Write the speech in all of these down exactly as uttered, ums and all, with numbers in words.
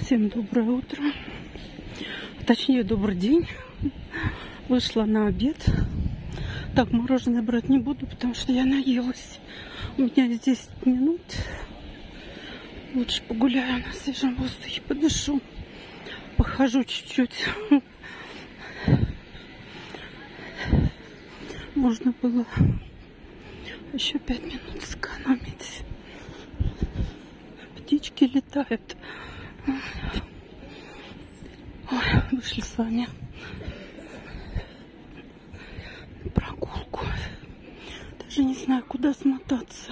Всем доброе утро, точнее добрый день. Вышла на обед. Так, мороженое брать не буду, потому что я наелась. У меня здесь десять минут. Лучше погуляю на свежем воздухе, подышу, похожу чуть-чуть. Можно было еще пять минут сэкономить. Птички летают. Ой, вышли с вами на прогулку. Даже не знаю, куда смотаться.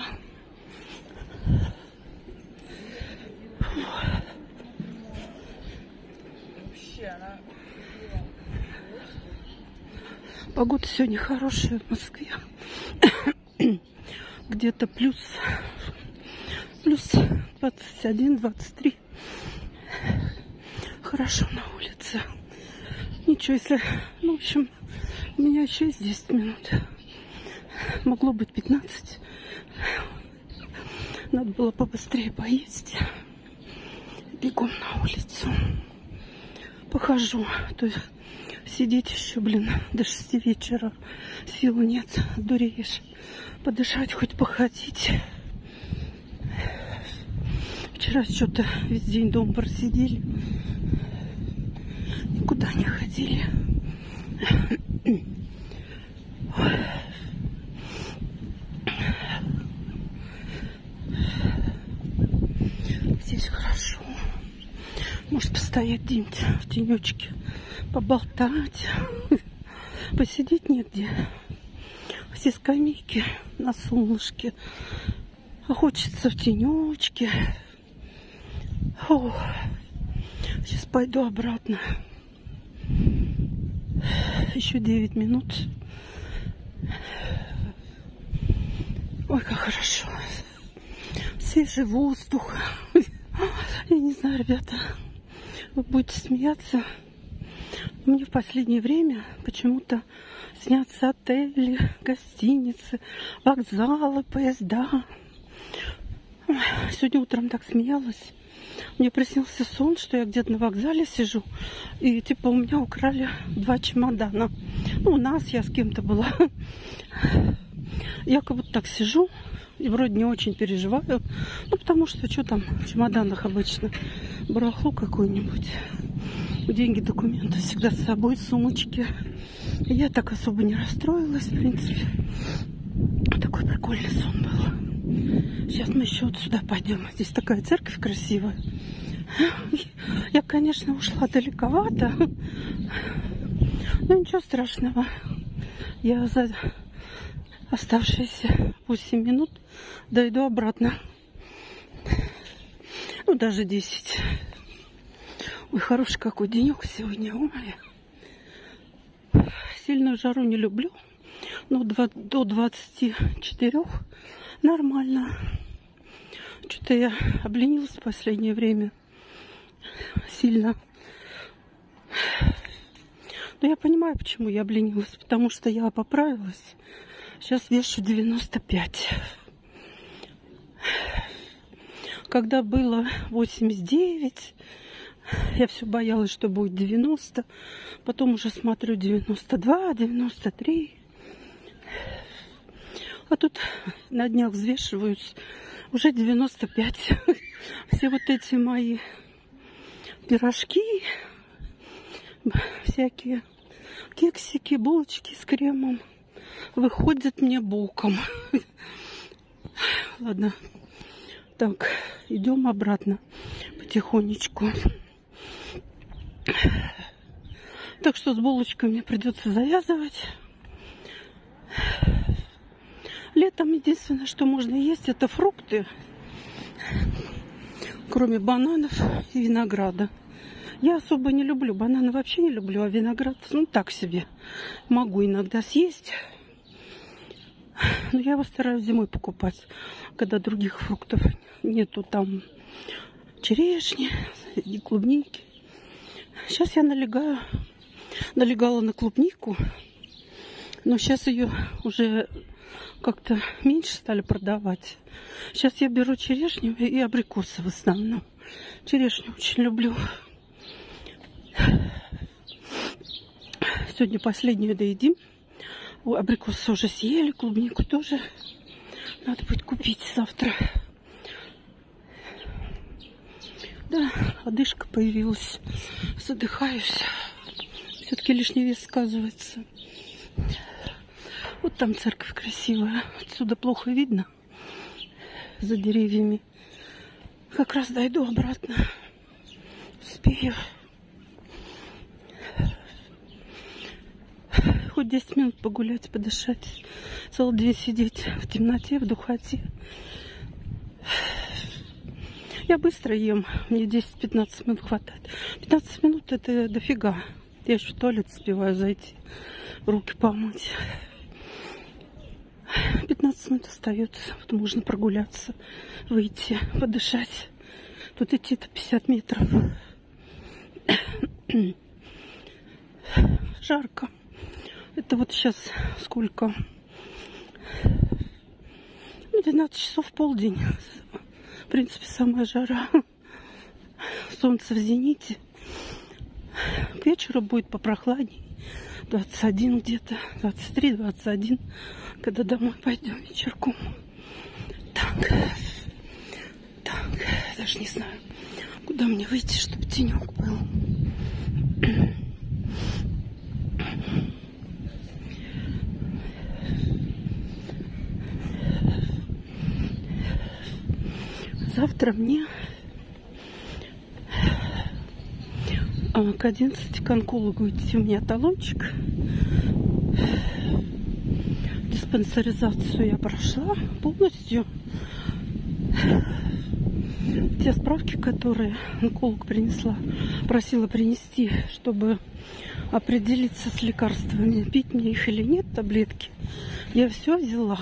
Погода сегодня хорошая в Москве. Где-то плюс, плюс двадцать один — двадцать три. Хорошо на улице. Ничего, если... Ну, в общем, у меня еще есть десять минут. Могло быть пятнадцать. Надо было побыстрее поесть. Бегом на улицу. Похожу. То есть сидеть еще, блин, до шести вечера. Сил нет. Дуреешь. Подышать, хоть походить. Вчера что-то весь день дома просидели. Никуда не ходили. Здесь хорошо. Может постоять где-нибудь в тенечке, поболтать. Посидеть негде. Все скамейки на солнышке. А хочется в тенечке. Фу. Сейчас пойду обратно. Еще девять минут. Ой, как хорошо. Свежий воздух. Я не знаю, ребята, вы будете смеяться. Мне в последнее время почему-то снятся отели, гостиницы, вокзалы, поезда. Сегодня утром так смеялась. Мне приснился сон, что я где-то на вокзале сижу, и типа у меня украли два чемодана. Ну, у нас, я с кем-то была. Я как будто так сижу и вроде не очень переживаю. Ну, потому что что там в чемоданах обычно? Барахло какое-нибудь. Деньги, документы всегда с собой, сумочки. Я так особо не расстроилась, в принципе. Такой прикольный сон был. Сейчас мы еще вот сюда пойдем. Здесь такая церковь красивая. Я, конечно, ушла далековато. Но ничего страшного. Я за оставшиеся восемь минут дойду обратно. Ну, даже десять. Ой, хороший какой денек сегодня. Ой. Сильную жару не люблю. Но до двадцати четырёх нормально. Что-то я обленилась в последнее время. Сильно. Но я понимаю, почему я обленилась. Потому что я поправилась. Сейчас вешу девяносто пять. Когда было восемьдесят девять, я все боялась, что будет девяносто. Потом уже смотрю девяносто два, девяносто три. А тут на днях взвешиваюсь. Уже девяносто пять. Все вот эти мои пирожки, всякие кексики, булочки с кремом выходят мне боком. Ладно. Так, идем обратно потихонечку. Так что с булочкой мне придется завязывать. Летом единственное, что можно есть, это фрукты. Кроме бананов и винограда. Я особо не люблю. Бананы вообще не люблю, а виноград, ну, так себе. Могу иногда съесть. Но я его стараюсь зимой покупать, когда других фруктов нету. Там черешни и клубники. Сейчас я налегаю. Налегала на клубнику. Но сейчас ее уже как-то меньше стали продавать. Сейчас я беру черешню и абрикосы в основном. Черешню очень люблю. Сегодня последнюю доедим. Абрикосы уже съели, клубнику тоже. Надо будет купить завтра. Да, одышка появилась. Задыхаюсь. Все-таки лишний вес сказывается. Вот там церковь красивая. Отсюда плохо видно. За деревьями. Как раз дойду обратно. Успею. Хоть десять минут погулять, подышать. Целый день сидеть в темноте, в духоте. Я быстро ем. Мне десять-пятнадцать минут хватает. пятнадцать минут это дофига. Я еще в туалет успеваю зайти. Руки помыть. пятнадцать минут остается. Вот можно прогуляться, выйти, подышать. Тут идти-то пятьдесят метров. Жарко. Это вот сейчас сколько? Ну, двенадцать часов, полдень. В принципе, самая жара. Солнце в зените. К вечеру будет попрохладней. двадцать один где-то. двадцать три двадцать один. Когда домой пойдем вечерком. Так. Так. Даже не знаю, куда мне выйти, чтобы тенек был. Завтра мне к одиннадцати к онкологу идти. У меня талончик. Диспансеризацию я прошла полностью. Те справки, которые онколог принесла, просила принести, чтобы определиться с лекарствами, пить мне их или нет, таблетки, я все взяла.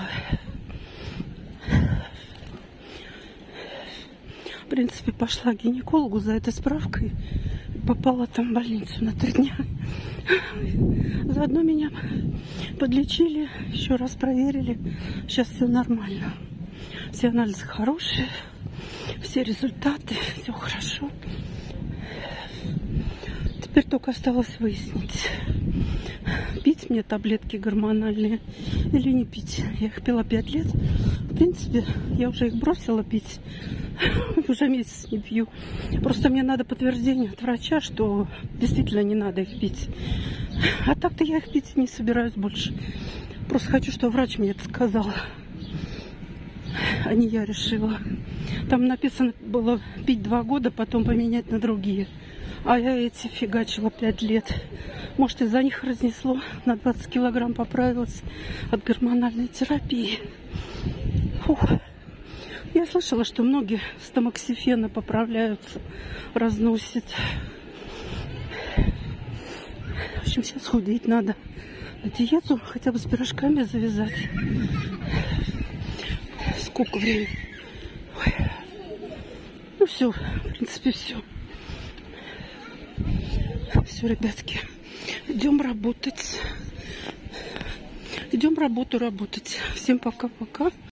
В принципе, пошла к гинекологу за этой справкой. Попала там в больницу на три дня. Заодно меня подлечили, еще раз проверили. Сейчас все нормально. Все анализы хорошие, все результаты, все хорошо. Теперь только осталось выяснить, пить мне таблетки гормональные или не пить. Я их пила пять лет. В принципе, я уже их бросила пить. Уже месяц не пью. Просто мне надо подтверждение от врача, что действительно не надо их пить. А так-то я их пить не собираюсь больше. Просто хочу, чтобы врач мне это сказал. А не я решила. Там написано было пить два года, потом поменять на другие. А я эти фигачила пять лет. Может, из-за них разнесло. На двадцать килограмм поправилась от гормональной терапии. Фух. Я слышала, что многие с тамоксифена поправляются, разносят. В общем, сейчас худеть надо. На диету хотя бы с пирожками завязать. Сколько времени? Ой. Ну все, в принципе, все. Все, ребятки, идем работать. Идем работу работать. Всем пока-пока.